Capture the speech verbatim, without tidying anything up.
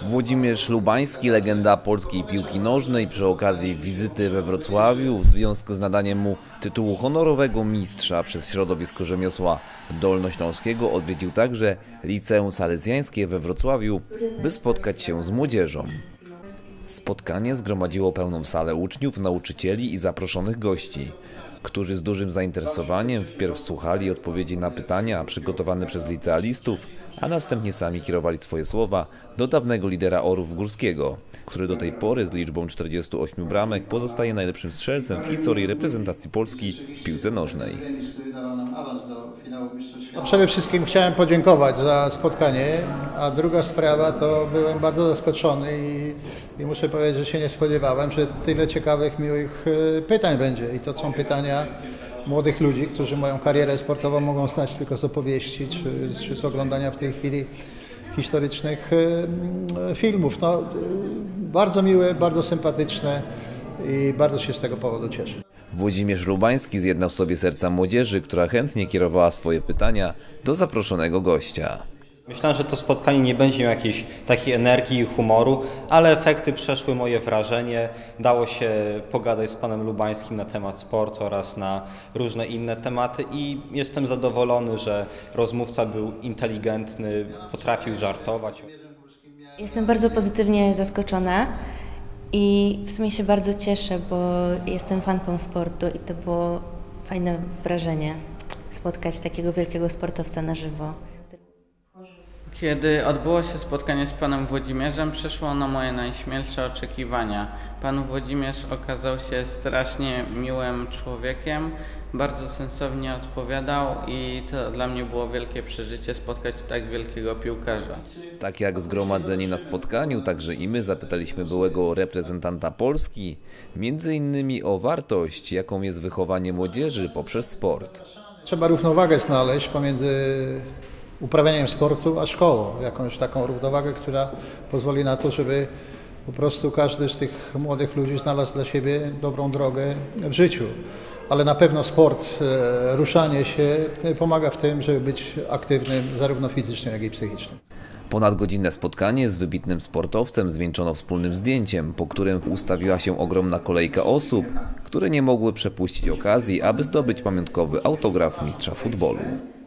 Włodzimierz Lubański, legenda polskiej piłki nożnej, przy okazji wizyty we Wrocławiu w związku z nadaniem mu tytułu honorowego mistrza przez środowisko rzemiosła dolnośląskiego odwiedził także Liceum Salezjańskie we Wrocławiu, by spotkać się z młodzieżą. Spotkanie zgromadziło pełną salę uczniów, nauczycieli i zaproszonych gości, którzy z dużym zainteresowaniem wpierw słuchali odpowiedzi na pytania przygotowane przez licealistów, a następnie sami kierowali swoje słowa do dawnego lidera Orłów Górskiego, który do tej pory z liczbą czterdziestu ośmiu bramek pozostaje najlepszym strzelcem w historii reprezentacji Polski w piłce nożnej. No przede wszystkim chciałem podziękować za spotkanie, a druga sprawa to byłem bardzo zaskoczony i, i muszę powiedzieć, że się nie spodziewałem, że tyle ciekawych, miłych pytań będzie. I to są pytania młodych ludzi, którzy moją karierę sportową mogą znać tylko z opowieści czy, czy z oglądania w tej chwili historycznych filmów. No, bardzo miłe, bardzo sympatyczne i bardzo się z tego powodu cieszę. Włodzimierz Lubański zjednał sobie serca młodzieży, która chętnie kierowała swoje pytania do zaproszonego gościa. Myślałem, że to spotkanie nie będzie miało jakiejś takiej energii i humoru, ale efekty przeszły moje wrażenie. Dało się pogadać z panem Lubańskim na temat sportu oraz na różne inne tematy i jestem zadowolony, że rozmówca był inteligentny, potrafił żartować. Jestem bardzo pozytywnie zaskoczona i w sumie się bardzo cieszę, bo jestem fanką sportu i to było fajne wrażenie spotkać takiego wielkiego sportowca na żywo. Kiedy odbyło się spotkanie z panem Włodzimierzem, przyszło na moje najśmielsze oczekiwania. Pan Włodzimierz okazał się strasznie miłym człowiekiem, bardzo sensownie odpowiadał i to dla mnie było wielkie przeżycie spotkać tak wielkiego piłkarza. Tak jak zgromadzeni na spotkaniu, także i my zapytaliśmy byłego reprezentanta Polski, między innymi o wartość, jaką jest wychowanie młodzieży poprzez sport. Trzeba równowagę znaleźć pomiędzy uprawianiem sportu a szkołą. Jakąś taką równowagę, która pozwoli na to, żeby po prostu każdy z tych młodych ludzi znalazł dla siebie dobrą drogę w życiu. Ale na pewno sport, ruszanie się pomaga w tym, żeby być aktywnym zarówno fizycznie, jak i psychicznie. Ponadgodzinne spotkanie z wybitnym sportowcem zwieńczono wspólnym zdjęciem, po którym ustawiła się ogromna kolejka osób, które nie mogły przepuścić okazji, aby zdobyć pamiątkowy autograf mistrza futbolu.